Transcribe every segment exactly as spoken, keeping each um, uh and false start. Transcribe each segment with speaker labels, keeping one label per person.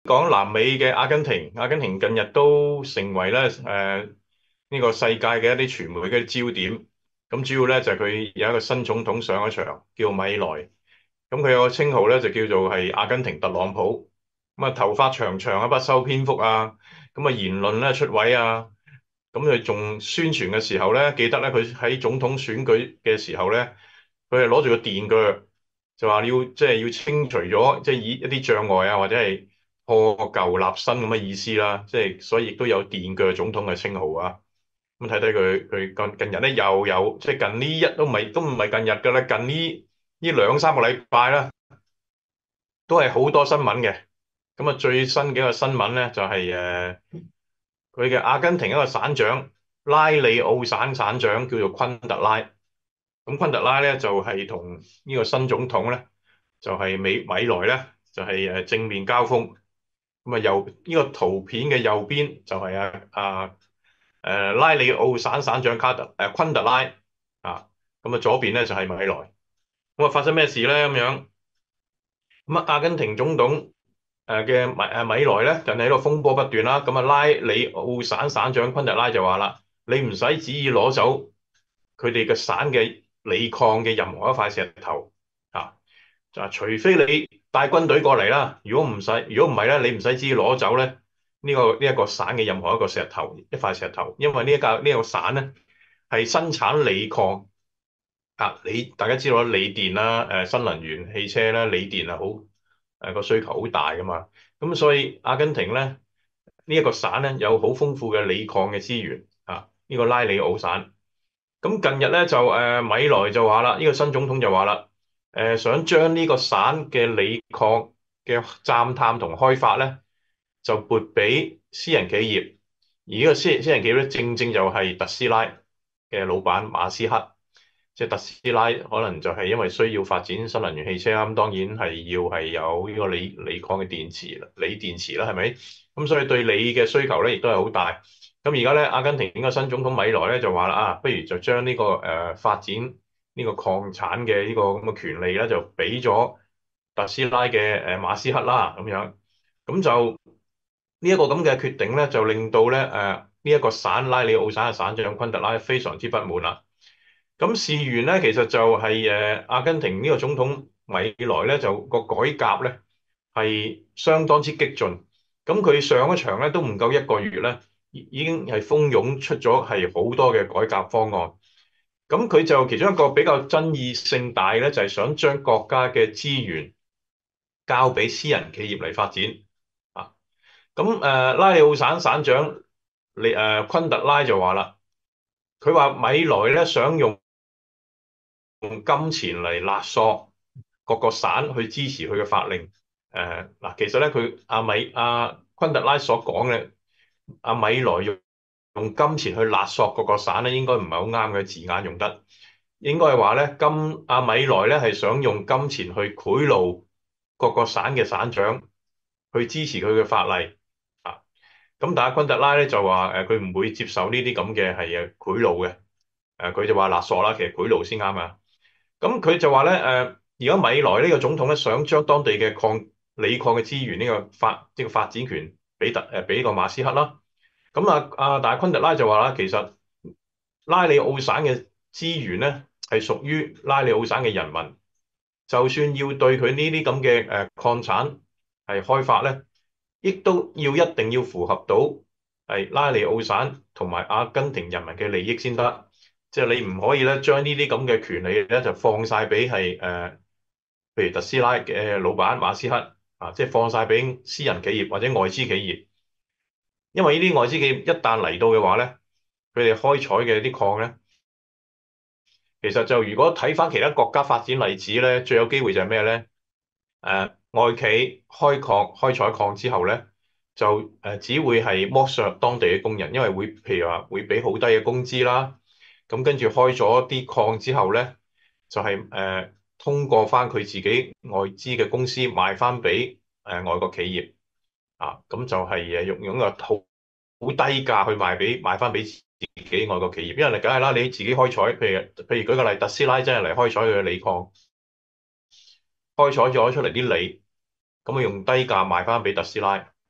Speaker 1: 講南美嘅阿根廷，阿根廷近日都成為咧誒呢個世界嘅一啲傳媒嘅焦點。咁主要咧就係佢有一個新總統上咗場，叫米萊。咁佢有個稱號咧就叫做係阿根廷特朗普。咁啊頭髮長長啊，不修邊幅啊，咁啊言論咧出位啊。咁佢仲宣傳嘅時候咧，記得咧佢喺總統選舉嘅時候咧，佢係攞住個電鋸，就話要即係要清除咗即係以一啲障礙啊，或者係破舊立新咁嘅意思啦。即係所以亦都有電鋸總統嘅稱號啊。咁睇睇佢佢近近日咧又有即係近呢一都唔係都唔係近日㗎啦，近呢呢兩三個禮拜啦，都係好多新聞嘅。咁啊最新嘅一個新聞咧就係誒佢嘅阿根廷一個省長拉里奧省省長叫做昆特拉。咁昆特拉咧就係同呢個新總統咧就係美米萊咧就係誒正面交鋒。咁啊右呢個圖片嘅右邊就係啊啊誒拉里奧省省長卡特誒昆特拉啊。咁啊左邊咧就係米萊。咁啊發生咩事咧咁樣？咁啊阿根廷總統誒嘅米誒米萊咧近日喺度風波不斷啦。咁啊拉里奧省省長昆特拉就話啦：你唔使旨意攞走佢哋嘅省嘅鋰礦嘅任何一塊石頭啊！就係除非你帶軍隊過嚟啦，如果唔使，如果唔係咧，你唔使旨意攞走咧呢個呢一個省嘅任何一個石頭一塊石頭，因為呢一個呢個省咧係生產鋰礦啊。你大家知道啦，鋰電啦，誒新能源汽車啦，鋰電係好誒個需求好大噶嘛。咁所以阿根廷咧呢一個省咧有好豐富嘅鋰礦嘅資源啊。呢個拉里奧省。咁近日咧就誒、呃、米萊就話啦，呢、這個新總統就話啦，誒、呃、想將呢個省嘅鋰礦嘅鑽探同開發咧，就撥俾私人企業。而呢個私私人企業咧，正正就係特斯拉嘅老闆馬斯克。即係特斯拉可能就係因為需要發展新能源汽車啦，咁當然係要係有呢個鋰鋰礦嘅電池啦，鋰電池啦，係咪？咁所以對鋰嘅需求咧，亦都係好大。咁而家咧，阿根廷呢個新總統米萊咧就話啦，啊，不如就將呢、這個誒、呃、發展呢個礦產嘅呢個咁嘅權利咧，就俾咗特斯拉嘅誒、呃、馬斯克啦，咁樣。咁就呢一個咁嘅決定咧，就令到咧誒呢一個省拉里奧省嘅省長昆特拉非常之不滿啦。咁事緣咧，其實就係、是、誒阿根廷呢個總統米萊咧，就個改革咧係相當之激進。咁佢上一場咧都唔夠一個月咧，已已經係蜂擁出咗係好多嘅改革方案。咁佢就其中一個比較爭議性大咧，就係、是、想將國家嘅資源交俾私人企業嚟發展啊。咁誒、呃、拉里奧省省長利誒昆特拉就話啦，佢話米萊咧想用用金錢嚟勒索各個省去支持佢嘅法令。誒嗱，其實咧佢阿米阿昆特拉所講嘅阿米萊用用金錢去勒索各個省咧，應該唔係好啱嘅字眼用得，應該係話咧金阿米萊咧係想用金錢去賄賂各個省嘅省長去支持佢嘅法例啊。咁但係昆特拉咧就話誒佢唔會接受呢啲咁嘅係誒賄賂嘅。誒佢就話勒索啦，其實賄賂先啱啊。咁佢就話咧，誒而家米萊呢個總統咧，想將當地嘅礦鋰礦嘅資源呢個發呢個發展權俾特誒俾個馬斯克啦。咁啊啊，但係昆特拉就話啦，其實拉里奧省嘅資源咧係屬於拉里奧省嘅人民，就算要對佢呢啲咁嘅誒礦產係開發咧，亦都要一定要符合到係拉里奧省同埋阿根廷人民嘅利益先得。即係你唔可以咧，將呢啲咁嘅權利咧，就放晒俾係誒，譬如特斯拉嘅老闆馬斯克啊，即係放晒俾私人企業或者外資企業。因為呢啲外資企業一旦嚟到嘅話咧，佢哋開採嘅啲礦咧，其實就如果睇翻其他國家發展例子咧，最有機會就係咩咧？誒、外企開礦開採礦之後咧，就誒、呃只會係剝削當地嘅工人，因為會譬如話會俾好低嘅工資啦。咁跟住開咗啲礦之後咧，就係、是、誒、呃通過翻佢自己外資嘅公司賣翻俾誒外國企業啊。咁就係誒用用個好好低價去賣俾賣翻俾自己外國企業，因為你梗係啦，你自己開採，譬如譬如舉個例，特斯拉真係嚟開採佢嘅鋰礦，開採咗出嚟啲鋰，咁啊用低價賣翻俾特斯拉。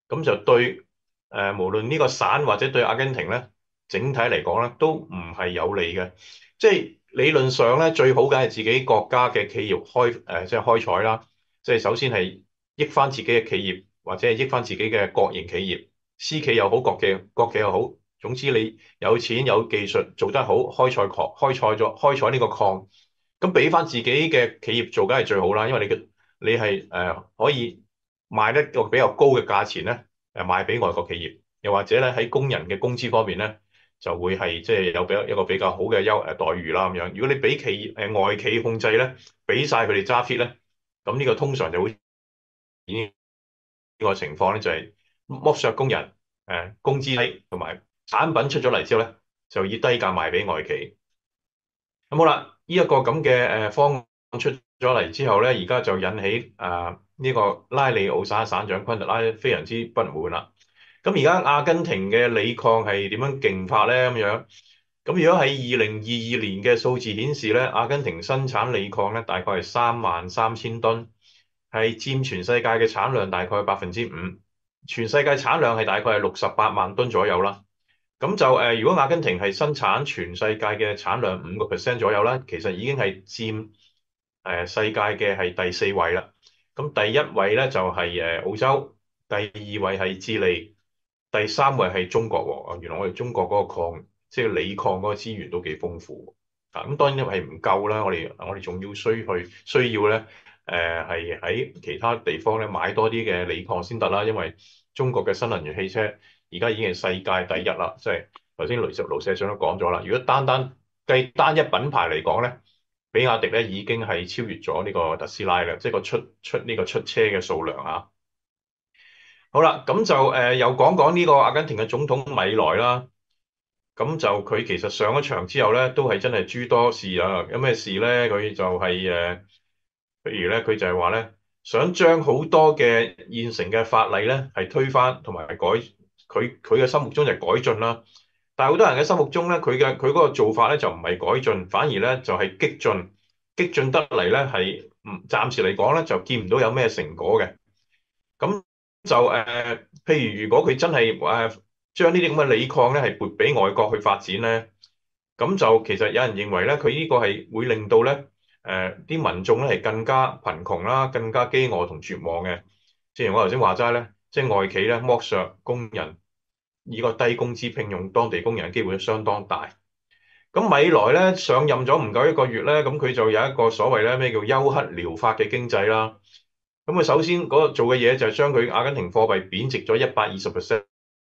Speaker 1: 咁就對誒、呃、無論呢個省或者對阿根廷咧，整體嚟講咧都唔係有利嘅。即係理論上咧，最好梗係自己國家嘅企業開誒、呃、即係開採啦。即係首先係益翻自己嘅企業，或者係益翻自己嘅國營企業，私企又好，國企國企又好。總之你有錢有技術做得好，開採礦開採咗開採呢個礦，咁俾翻自己嘅企業做梗係最好啦。因為你嘅你係誒、呃、可以賣得一個比較高嘅價錢咧，誒賣俾外國企業，又或者咧喺工人嘅工資方面咧，就會係即係有比較一個比較好嘅優誒待遇啦咁樣。如果你俾企業誒、呃、外企控制咧，俾晒佢哋揸 fit 咧，咁呢個通常就會演呢個情況咧，就係剝削工人，誒、呃、工資低，同埋產品出咗嚟之後咧，就以低價賣俾外企。咁好啦，呢、這、一個咁嘅誒方案出咗嚟之後咧，而家就引起誒呢、呃這個拉里奧省省長昆特拉非常之不滿啦。咁而家阿根廷嘅鋰礦係點樣勁法咧？咁樣，咁如果喺二零二二年嘅數字顯示咧，阿根廷生產鋰礦咧大概係三萬三千噸，係佔全世界嘅產量大概百分之五。全世界產量係大概係六十八萬噸左右啦。咁就誒、呃，如果阿根廷係生產全世界嘅產量五個 percent 左右啦，其實已經係佔誒、呃、世界嘅係第四位啦。咁第一位咧就係、是、誒、呃、澳洲，第二位係智利，第三位係中國喎。哦，原來我哋中國嗰個礦，即係鋰礦嗰個資源都幾豐富啊。咁當然係唔夠啦，我哋我哋仲要需去需要咧誒係喺其他地方咧買多啲嘅鋰礦先得啦，因為中國嘅新能源汽車而家已經係世界第一啦。即係頭先雷石盧社長都講咗啦，如果單單計單一品牌嚟講咧，比亞迪咧已經係超越咗呢個特斯拉啦，即係個出出呢個出車嘅數量啊。好啦，咁就誒、呃、又講講呢個阿根廷嘅總統米萊啦。咁就佢其實上咗場之後咧，都係真係諸多事啊。有咩事咧？佢就係、是、誒、呃，譬如咧，佢就係話咧，想將好多嘅現成嘅法例咧係推翻，同埋改。佢佢嘅心目中就係改進啦。但係好多人嘅心目中咧，佢嘅佢嗰個做法咧就唔係改進，反而咧就係、是、激進。激進得嚟咧係唔暫時嚟講咧就見唔到有咩成果嘅。咁就誒、呃，譬如如果佢真係誒、呃、將呢啲咁嘅鋰礦咧係撥俾外國去發展咧，咁就其實有人認為咧，佢呢個係會令到咧誒啲民眾咧係更加貧窮啦，更加飢餓同絕望嘅。正如我頭先話齋咧，即係外企咧剝削工人，以個低工資聘用當地工人嘅機會都相當大。咁米萊咧上任咗唔夠一個月咧，咁佢就有一個所謂咧咩叫休克療法嘅經濟啦。咁佢首先嗰個做嘅嘢就係將佢阿根廷貨幣貶值咗一百二十 percent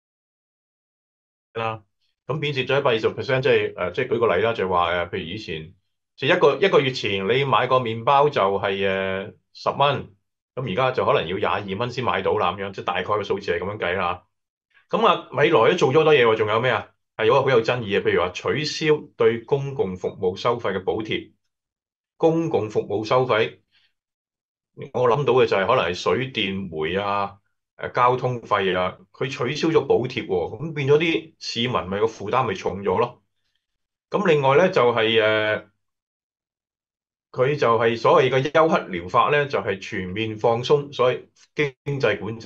Speaker 1: 啦。咁貶值咗一百二十 percent，即係誒，即係舉個例啦，就係話誒，譬如以前即係一個一個月前你買個麵包就係誒十蚊，咁而家就可能要廿二蚊先買到啦咁樣，即係大概個數字係咁樣計啦。咁啊，米萊都做咗好多嘢喎，仲有咩啊？係有個好有爭議嘅，譬如話取消對公共服務收費嘅補貼，公共服務收費。我諗到嘅就係可能係水電煤啊、誒交通費啊，佢取消咗補貼喎，咁變咗啲市民咪個負擔咪重咗咯。咁另外咧就係誒，佢就係所謂嘅休克療法咧，就係全面放鬆所謂經濟管制。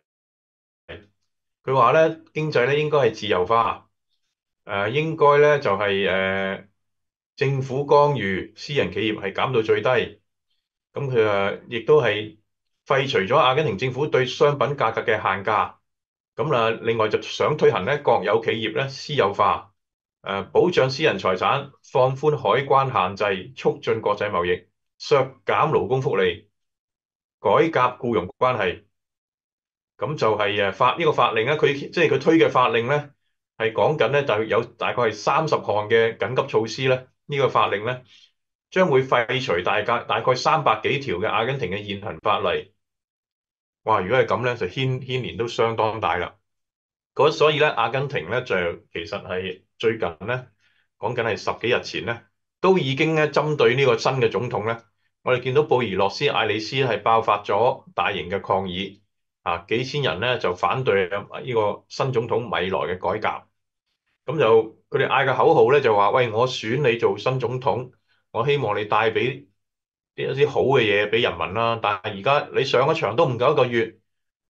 Speaker 1: 佢話咧經濟咧應該係自由化，誒應該咧就係誒政府干預，私人企業係減到最低。咁佢誒亦都係廢除咗阿根廷政府對商品價格嘅限價。咁啊，另外就想推行咧國有企業咧私有化，誒保障私人財產，放寬海關限制，促進國際貿易，削減勞工福利，改革僱傭關係。咁就係誒法呢個法令咧，佢即係佢推嘅法令咧，係講緊咧就有大概係三十項嘅緊急措施咧。呢個法令咧將會廢除大概大概三百幾條嘅阿根廷嘅現行法例。哇！如果係咁咧，就牽牽連都相當大啦。嗰所以咧，阿根廷咧就其實係最近咧講緊係十幾日前咧，都已經咧針對呢個新嘅總統咧，我哋見到布宜諾斯艾利斯係爆發咗大型嘅抗議，啊幾千人咧就反對呢個新總統米萊嘅改革。咁就佢哋嗌嘅口號咧就話：喂，我選你做新總統，我希望你帶俾啲一啲好嘅嘢俾人民啦。但係而家你上咗場都唔夠一個月。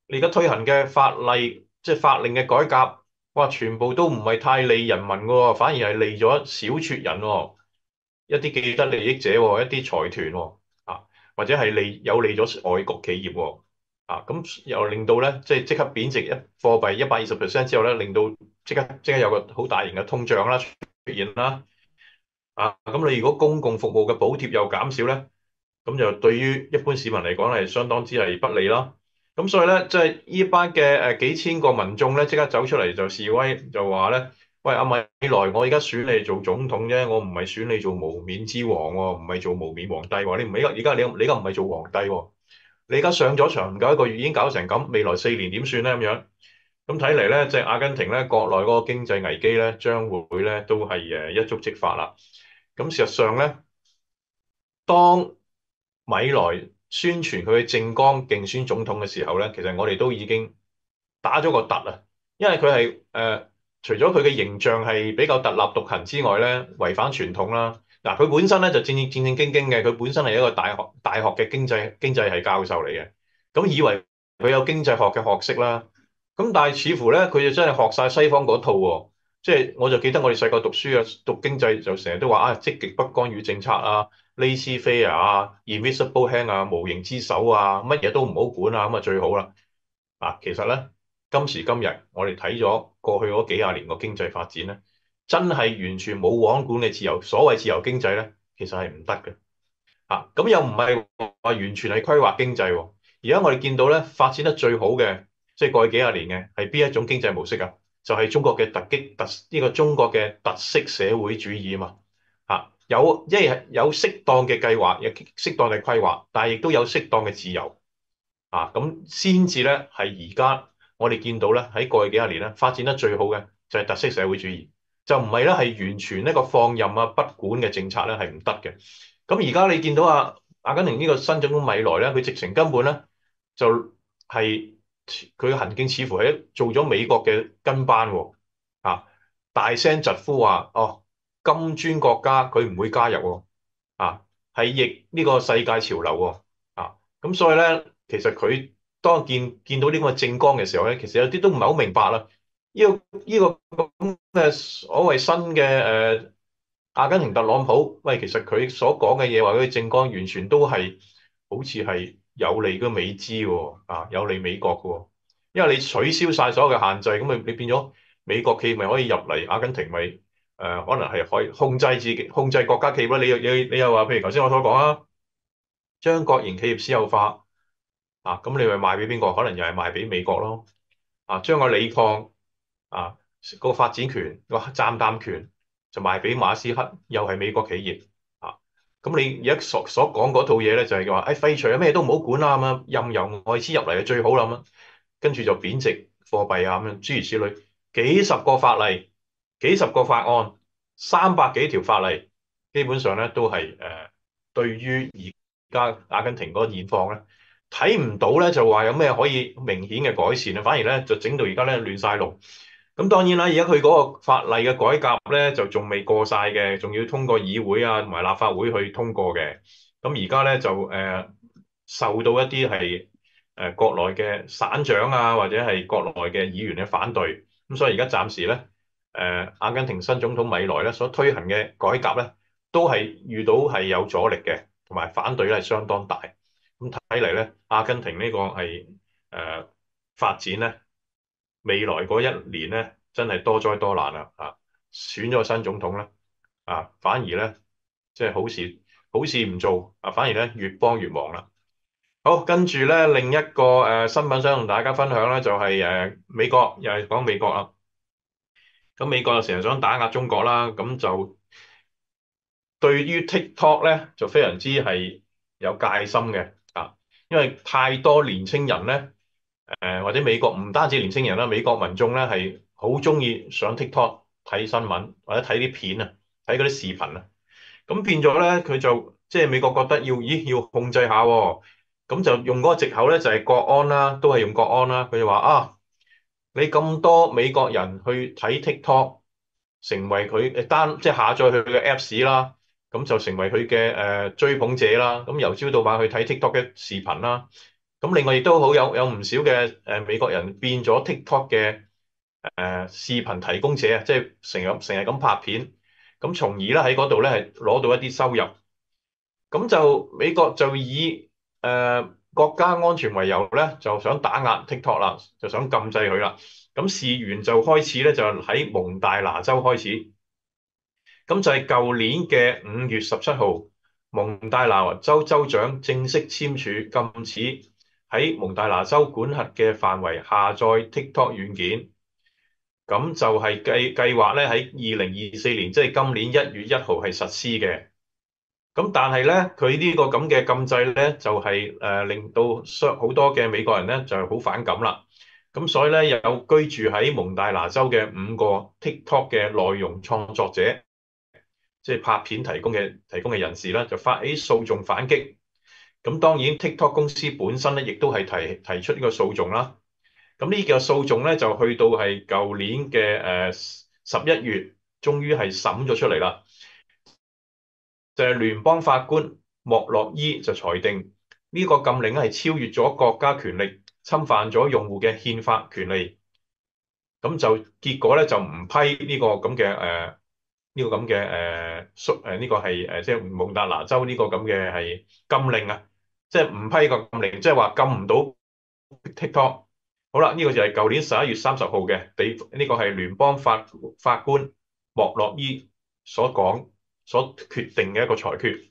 Speaker 1: 你而家推行嘅法例，即係法令嘅改革，哇，全部都唔係太利人民嘅喎，反而係利咗小撮人喎，一啲既得利益者喎，一啲財團喎，啊，或者係利有利咗外國企業喎，啊，咁又令到咧，即係即刻貶值一貨幣一百二十 percent 之後咧，令到即刻即刻有個好大型嘅通脹啦出現啦。啊，咁你如果公共服務嘅補貼又減少咧，咁就對於一般市民嚟講係相當之係不利啦。咁所以咧，即係呢班嘅誒幾千個民眾咧，即刻走出嚟就示威，就話咧：喂，阿米萊，我而家選你做總統啫，我唔係選你做無冕之王喎，唔係做無冕皇帝喎。你唔係而家你你而家唔係做皇帝喎，你而家上咗場唔夠一個月已經搞成咁，未來四年點算咧？咁樣咁睇嚟咧，即係阿根廷咧國內嗰個經濟危機咧，將會咧都係誒一觸即發啦。咁事實上咧，當米萊宣傳佢嘅政綱競選總統嘅時候咧，其實我哋都已經打咗個突啊，因為佢係誒除咗佢嘅形象係比較特立獨行之外咧，違反傳統啦。嗱，佢本身咧就正正正正經經嘅，佢本身係一個大學大學嘅經濟經濟系教授嚟嘅，咁以為佢有經濟學嘅學識啦，咁但係似乎咧佢就真係學晒西方嗰套喎。即係我就記得我哋細個讀書啊，讀經濟就成日都話啊，積極不干預政策啊，laissez-faire 啊，invisible hand 啊，無形之手啊，乜嘢都唔好管啊，咁啊最好啦。啊，其實咧今時今日我哋睇咗過去嗰幾廿年個經濟發展咧，真係完全冇王管嘅自由，所謂自由經濟咧，其實係唔得嘅。啊，咁又唔係話完全係規劃經濟喎。而家我哋見到咧發展得最好嘅，即係過去幾廿年嘅係邊一種經濟模式啊？就係中國嘅突擊特呢個中國嘅特色社會主義啊嘛。啊，有一係有適當嘅計劃，有適當嘅規劃，但係亦都有適當嘅自由。啊，咁先至咧係而家我哋見到咧喺過去幾廿年咧發展得最好嘅就係特色社會主義，就唔係咧係完全呢個放任啊不管嘅政策咧係唔得嘅。咁而家你見到啊阿根廷呢個新總統米萊咧，佢直情根本咧就係佢嘅行徑似乎係做咗美國嘅跟班喎。啊，大聲疾呼話哦，金磚國家佢唔會加入喎。啊，係逆呢個世界潮流喎。啊，咁所以咧。其實佢當見見到呢個政綱嘅時候咧，其實有啲都唔係好明白啦。呢、這個呢、這個咁嘅所謂新嘅誒、呃、阿根廷特朗普，喂，其實佢所講嘅嘢話佢政綱完全都係好似係有利嘅美資喎，啊，有利美國嘅喎。因為你取消晒所有嘅限制，咁咪你變咗美國企業咪可以入嚟阿根廷咪誒、呃、可能係可以控制自己控制國家企業啦。你又你你又話譬如頭先我所講啊，將國營企業私有化。啊，咁你咪賣俾邊個？可能又係賣俾美國咯。啊，將個鋰礦啊個發展權個暫擔權就賣俾馬斯克，又係美國企業。啊，咁你而家所所講嗰套嘢咧，就係話誒廢除啊，咩都唔好管啦咁樣，任由外資入嚟就最好啦咁樣，跟住就貶值貨幣啊咁樣，諸如此類，幾十個法例，幾十個法案，三百幾條法例，基本上咧都係誒、呃、對於而家阿根廷嗰個現況咧。睇唔到咧，就話有咩可以明顯嘅改善啊，反而咧就整到而家咧亂晒龍。咁當然啦，而家佢嗰個法例嘅改革咧就仲未過晒嘅，仲要通過議會啊同埋立法會去通過嘅。咁而家咧就誒、呃、受到一啲係誒國內嘅省長啊或者係國內嘅議員嘅反對。咁所以而家暫時咧誒、呃、阿根廷新總統米萊咧所推行嘅改革咧都係遇到係有阻力嘅，同埋反對咧係相當大。咁睇嚟咧，阿根廷呢個係誒、呃、發展咧，未來嗰一年咧，真係多災多難啦！啊，選咗個新總統咧，啊，反而咧即係好事好事唔做，啊，反而咧越幫越忙啦。好，跟住咧另一個誒、呃、新聞想同大家分享咧，就係、是、誒、呃、美國又係講美國啦。咁美國就成日想打壓中國啦，咁就對於 TikTok 咧就非常之係有戒心嘅啊，因為太多年青人咧。誒或者美國唔單止年青人啦，美國民眾咧係好中意上 TikTok 睇新聞或者睇啲片啊，睇嗰啲視頻啊，咁變咗咧佢就即係美國覺得要咦要控制下喎，咁就用嗰個藉口咧就係國安啦，都係用國安啦，佢就話啊，你咁多美國人去睇 TikTok，成為佢誒單即係下載佢嘅 Apps 啦，咁就成為佢嘅誒追捧者啦，咁由朝到晚去睇 TikTok 嘅視頻啦。 咁另外亦都好有有唔少嘅誒美國人變咗 TikTok 嘅誒視頻提供者啊，即係成日成日咁拍片，咁從而咧喺嗰度咧係攞到一啲收入。咁就美國就以誒、呃、國家安全為由咧，就想打壓 TikTok 啦，就想禁制佢啦。咁事源就開始咧，就喺蒙大拿州開始。咁就係舊年嘅五月十七號，蒙大拿州州長正式簽署禁止喺蒙大拿州管轄嘅範圍下載 TikTok 軟件。咁就係計計劃咧喺二零二四年，即係今年一月一號係實施嘅。咁但係咧，佢呢個咁嘅禁制咧，就係誒令到相好多嘅美國人咧就係好反感啦。咁所以咧，有居住喺蒙大拿州嘅五個 TikTok 嘅內容創作者，即係拍片提供嘅提供嘅人士啦，就發起訴訟反擊。咁當然 TikTok 公司本身咧，亦都係提提出呢個訴訟啦。咁呢個訴訟咧就去到係舊年嘅誒十一月，終於係審咗出嚟啦。就係聯邦法官莫洛伊就裁定呢個禁令係超越咗國家權力，侵犯咗用戶嘅憲法權利。咁就結果咧就唔批呢個咁嘅誒呢個咁嘅誒訴誒呢個係誒即係蒙大拿州呢個咁嘅係禁令啊，即係唔批個禁令，即係話禁唔到 TikTok。好啦，呢個就係舊年十一月三十號嘅地呢個係聯邦法法官莫洛伊所講所決定嘅一個裁決。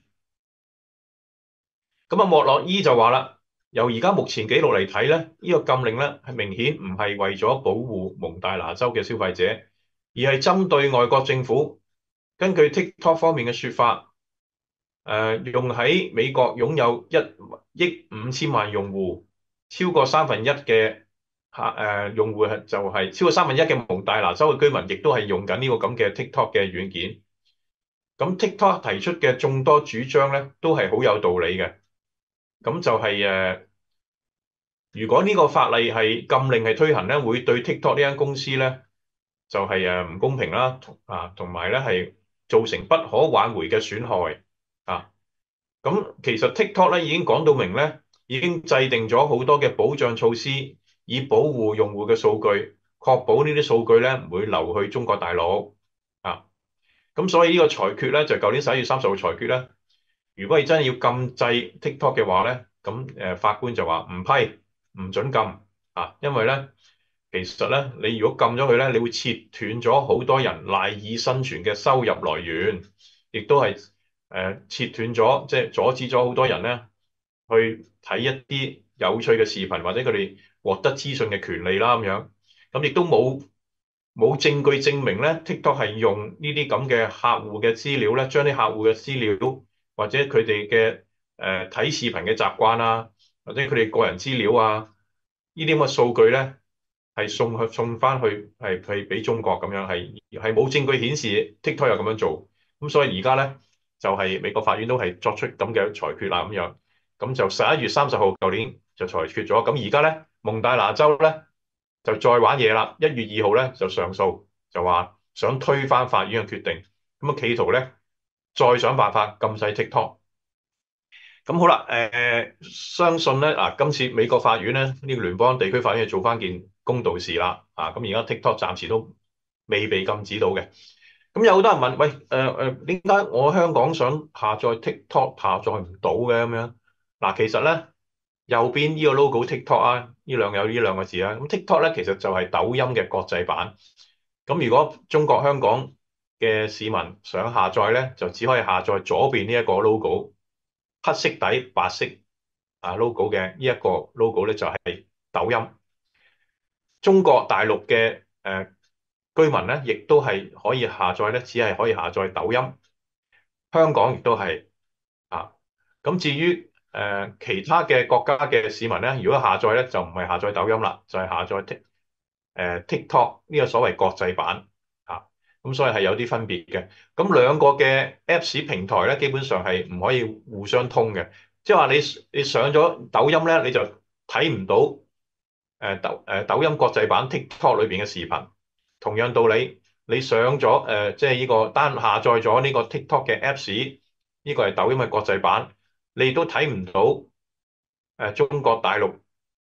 Speaker 1: 咁啊，莫洛伊就話啦，由而家目前記錄嚟睇咧，呢個禁令咧係明顯唔係為咗保護蒙大拿州嘅消費者，而係針對外國政府。根據 TikTok 方面嘅説法，誒、呃、用喺美國擁有一億五千萬用戶，超過三分一嘅客誒用戶係就係、是、超過三分一嘅蒙大拿州嘅居民，亦都係用緊呢個咁嘅 TikTok 嘅軟件。咁 TikTok 提出嘅眾多主張咧，都係好有道理嘅。咁就係、是、誒，如果呢個法例係禁令係推行咧，會對 TikTok 呢間公司咧就係誒唔公平啦，啊，同埋咧係造成不可挽回嘅損害啊。咁其實 TikTok 咧已經講到明咧，已經制定咗好多嘅保障措施，以保護用戶嘅數據，確保呢啲數據咧唔會流去中國大陸啊。咁所以呢個裁決咧就舊年十一月三十號裁決咧。如果係真係要禁制 TikTok 嘅話咧，咁誒法官就話唔批，唔准禁啊，因為咧其實咧你如果禁咗佢咧，你會切斷咗好多人賴以生存嘅收入來源，亦都係誒、呃、切斷咗即係阻止咗好多人咧去睇一啲有趣嘅視頻或者佢哋獲得資訊嘅權利啦咁樣，咁亦都冇冇證據證明咧 TikTok 係用呢啲咁嘅客戶嘅資料咧，將啲客戶嘅資料。或者佢哋嘅誒睇視頻嘅習慣啊，或者佢哋個人資料啊，呢啲咁嘅數據咧，係送去送翻去係係俾中國咁樣，係係冇證據顯示 TikTok 有咁樣做，咁所以而家咧就係、是、美國法院都係作出咁嘅裁決啦咁樣，咁就十一月三十號舊年就裁決咗，咁而家咧蒙大拿州咧就再玩嘢啦，一月二號咧就上訴，就話想推翻法院嘅決定，咁啊企圖咧。再想辦法禁制 TikTok。咁好啦，誒、呃、相信咧嗱，今次美國法院咧呢、呢個聯邦地區法院做翻件公道事啦，啊咁而家 TikTok 暫時都未被禁止到嘅。咁有好多人問，喂誒誒點解我香港想下載 TikTok 下載唔到嘅咁樣？嗱，其實咧右邊呢個 logo TikTok 啊，呢兩有呢兩個字啊，咁 TikTok 咧其實就係抖音嘅國際版。咁如果中國香港嘅市民想下載咧，就只可以下載左邊呢一個 logo，黑色底白色啊 logo 嘅呢一個 logo 咧就係抖音。中國大陸嘅誒居民咧，亦都係可以下載咧，只係可以下載抖音。香港亦都係啊。咁至於誒其他嘅國家嘅市民咧，如果下載咧就唔係下載抖音啦，就係下載 Tik 誒 TikTok 呢個所謂國際版。咁所以係有啲分別嘅。咁兩個嘅 Apps 平台咧，基本上係唔可以互相通嘅。即係話你你上咗抖音咧，你就睇唔到誒抖誒抖音國際版 TikTok 裏邊嘅視頻。同樣道理，你上咗誒即係呢個單下載咗呢個 TikTok 嘅 Apps，呢個係抖音嘅國際版，你都睇唔到誒中國大陸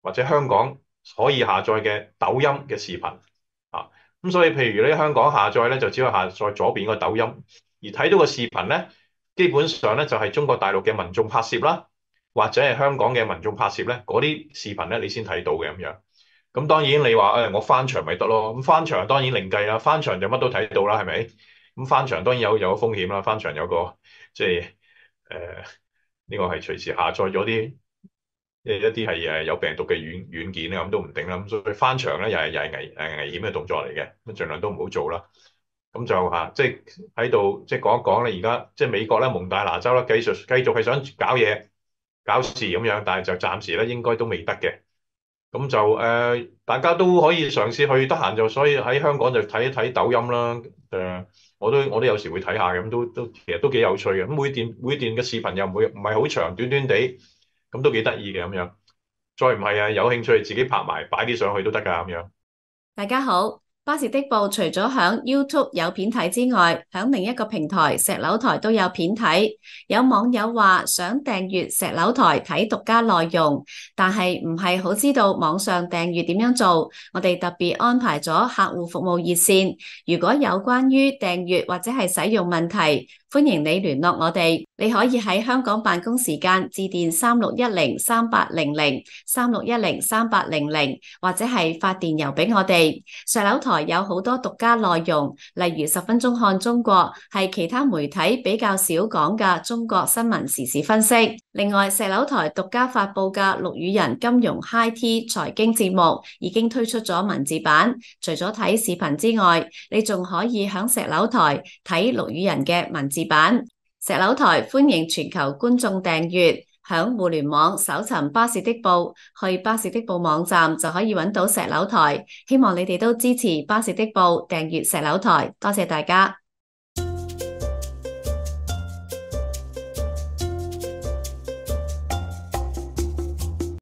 Speaker 1: 或者香港可以下載嘅抖音嘅視頻啊。咁所以譬如你喺香港下載咧，就只可以下載左邊個抖音，而睇到個視頻咧，基本上咧就係中國大陸嘅民眾拍攝啦，或者係香港嘅民眾拍攝咧，嗰啲視頻咧你先睇到嘅咁樣。咁當然你話誒、哎、我翻牆咪得咯，咁翻牆當然另計啦，翻牆就乜都睇到啦，係咪？咁翻牆當然有有個風險啦，翻牆有個即係誒呢個係隨時下載咗啲即係一啲係誒有病毒嘅軟軟件啊，咁都唔定啦。咁所以翻牆咧又係又係危誒危險嘅動作嚟嘅，咁盡量都唔好做啦。咁就嚇即係喺度即係講一講咧，而家即係美國咧蒙大拿州咧繼續繼續係想搞嘢搞事咁樣，但係就暫時咧應該都未得嘅。咁就誒、呃，大家都可以嘗試去得閒就，所以喺香港就睇一睇抖音啦。誒、呃，我都我都有時會睇下嘅，咁都都其實都幾有趣嘅。咁每段每段嘅視頻又唔會唔係好長，短短地，咁都幾得意嘅咁樣。再唔係啊，有興趣自己拍埋擺啲上去都得㗎咁樣。
Speaker 2: 大家好，巴士的報除咗響 YouTube 有片睇之外，響另一個平台石榴台都有片睇。有網友話想訂閱石榴台睇獨家內容，但係唔係好知道網上訂閱點樣做。我哋特別安排咗客戶服務熱線，如果有關於訂閱或者係使用問題，歡迎你聯絡我哋。你可以喺香港辦公時間致電三六一零三八零零三六一零三八零零，或者係發電郵俾我哋。石榴台有好多獨家內容，例如十分鐘看中國，係其他媒體比較少講嘅中國新聞時事分析。另外，石榴台獨家發佈嘅陸羽人金融 High Tea 財經節目已經推出咗文字版，除咗睇視頻之外，你仲可以響石榴台睇陸羽人嘅文字版。石榴台歡迎全球觀眾訂閱，響互聯網搜尋巴士的報，去巴士的報網站就可以揾到石榴台。希望你哋都支持巴士的報，訂閱石榴台，多謝大家。